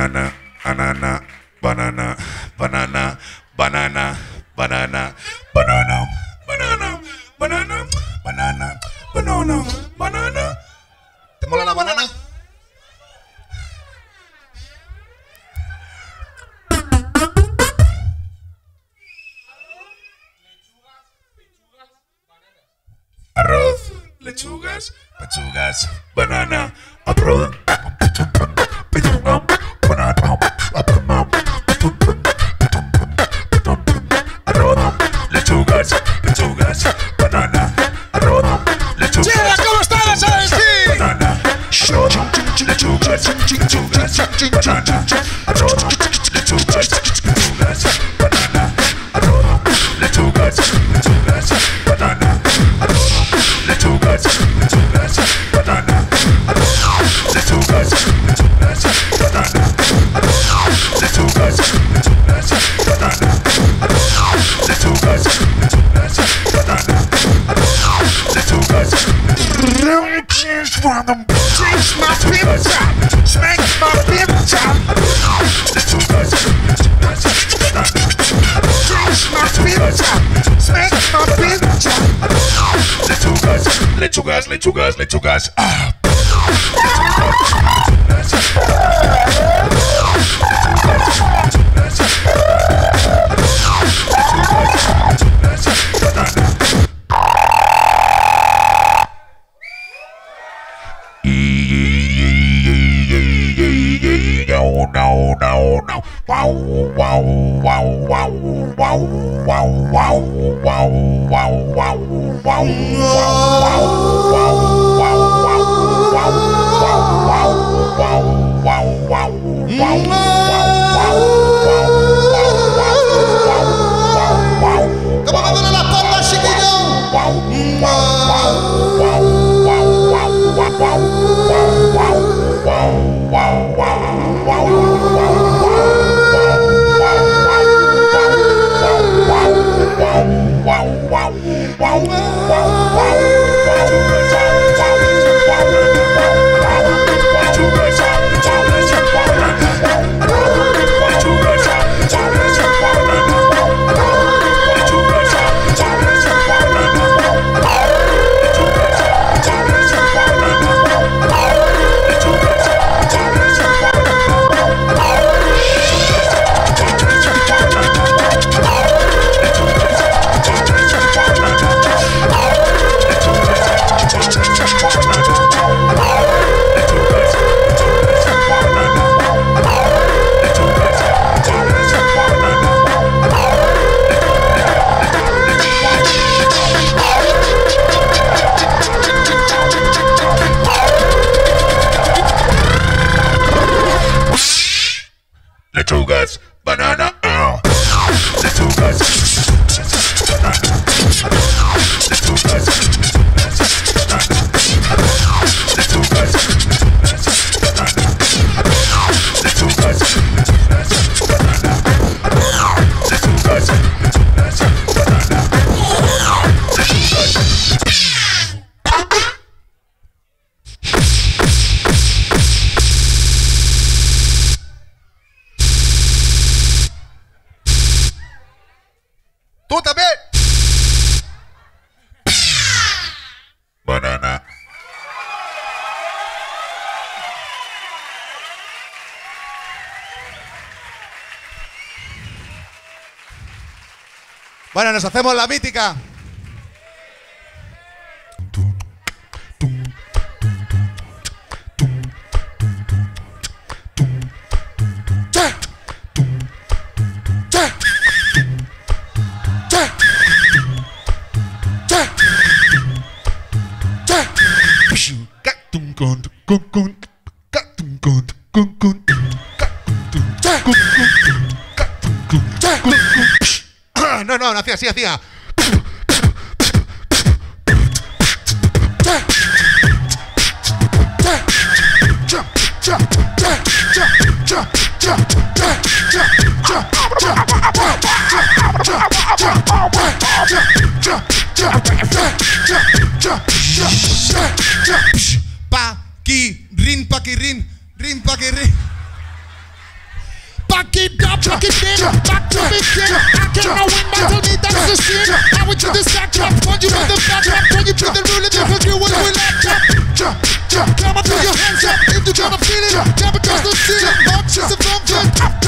banana, banana, banana, banana, banana, banana, banana, banana, banana, banana, banana, banana. ¿Te mola la banana? Arroz, lechugas, pechugas, banana, arroz, pechuga, banana, arroz, lechugas, pechugas, banana, arroz, lechugas. ¡Chela, cómo estás, sabes? Sí. Banana, arroz, lechugas, pechugas, banana, arroz, lechugas, pechugas, banana, arroz, lechugas, pechugas, banana, arroz, lechugas, pechugas, banana, arroz, lechugas, pechugas, banana, arroz, lechugas, pechugas, banana, arroz, lechugas, pechugas, banana, arroz, lechugas, Taste my pizza, smack my pizza. lechugas, pechugas, banana, Taste my pizza, smack my pizza. lechugas, lechugas, lechugas, lechugas. Ah. No, no, no. Wow, wow, wow, wow, wow, wow, wow, wow, wow, wow, wow, ¿Cómo me duele la palma, chiquillo? Lechugas, banana, lechugas, banana, lechugas, banana, lechugas, banana, lechugas, banana, lechugas, banana, ¡Tú también! banana. Bueno, nos hacemos la mítica. No, hacía así, hacía. Pa, ki, rin, pa, ki, rin, rin, pa, ki, rin. back it up, back it in, back to it in. I cannot win, but tell me that's the sin. I went to the sack up, told you with the back up, told you with the rule and never do what we like. Come on, throw your hands up if you tryna feel it. Jump across the ceiling, box is a thumbprint.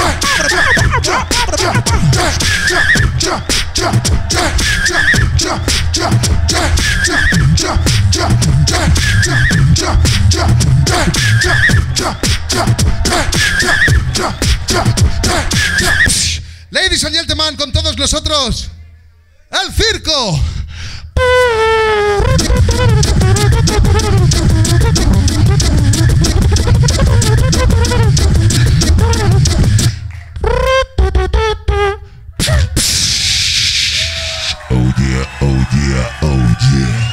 Ladies and gentlemen, con todos nosotros, el circo. Oh yeah, oh yeah, oh yeah.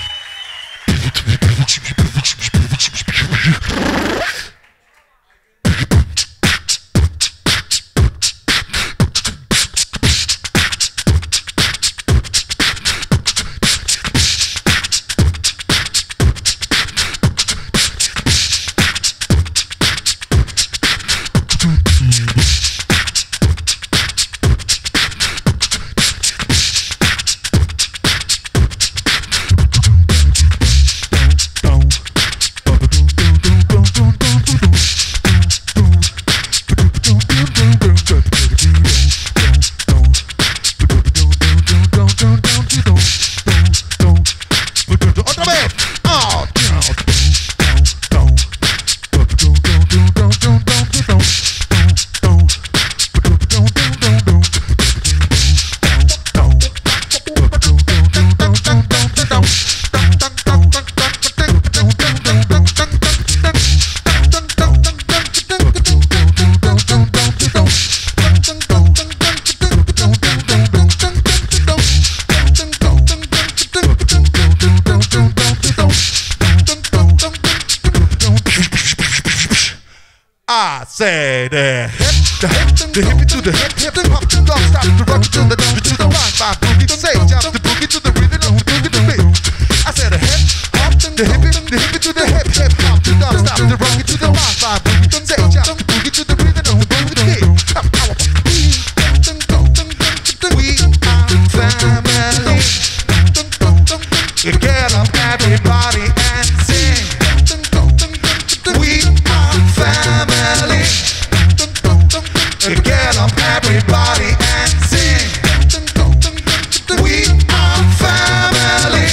I say the hip to the hip hop, don't stop the rock to the line, by boogie to say, jump the boogie to the rhythm of the boogie to beat. I said the hip hop, the hip to the hip hop, don't stop the rock to the line, by boogie to say, jump the boogie to the rhythm of the boogie to beat. We are family. Get up, everybody, and sing. We are family. Get up, everybody, and sing. We are family.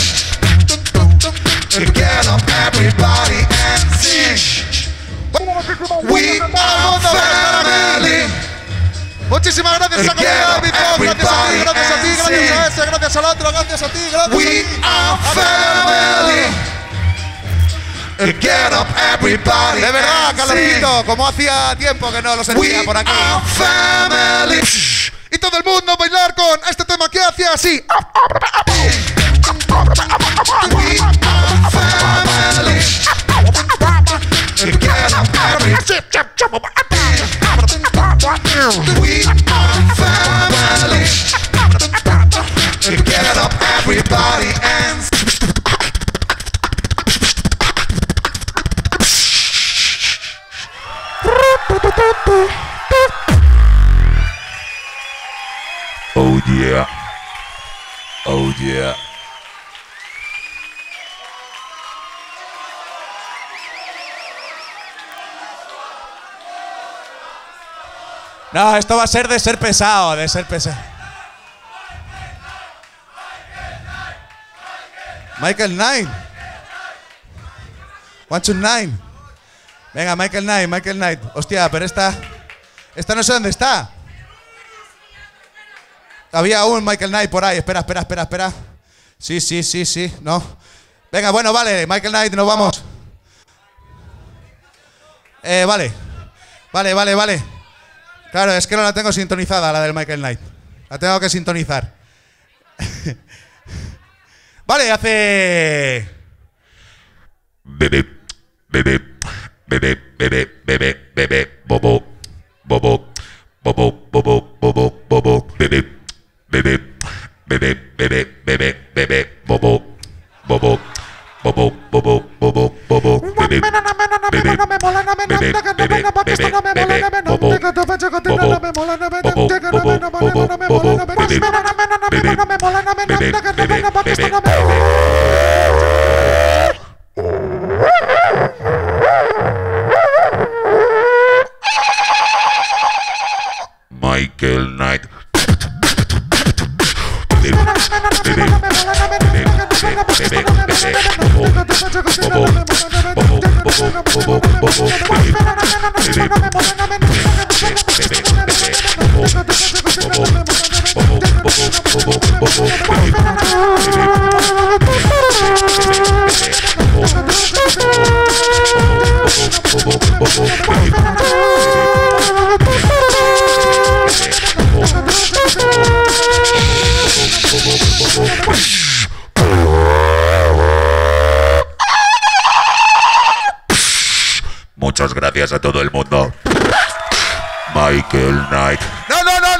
Get up, everybody, and sing. We are family. Muchísimas gracias a gracias a ti, gracias a ese, gracias al otro, gracias a ti, gracias We are family. Get up, everybody. De verdad, Carlosito, como hacía tiempo que no lo sentía por aquí. We are family. Y todo el mundo bailar con este tema que hacía así. We are family. Get up, everybody. We are family. Get up, everybody, and Oh yeah. Oh yeah. No, esto va a ser de ser pesado, de ser pesado. Michael Knight. 129. Venga, Michael Knight, Michael Knight. Hostia, pero esta no sé dónde está. Había un Michael Knight por ahí. Espera. Sí. No. Venga, bueno, vale. Michael Knight, nos vamos. Vale. Claro, es que no la tengo sintonizada, la del Michael Knight. La tengo que sintonizar. Vale, hace... Bebé, bobo, bebé, bobo, Michael Knight. Muchas gracias a todo el mundo. Michael Knight. No,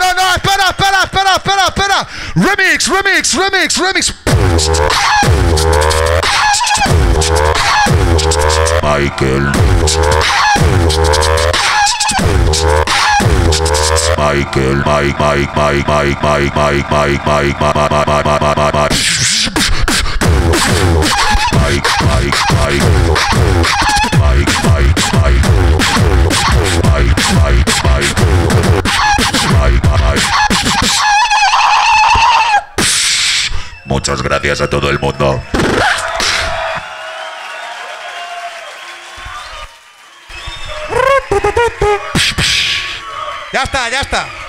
espera. Remix. Michael. Muchas gracias a todo el mundo. Ya está.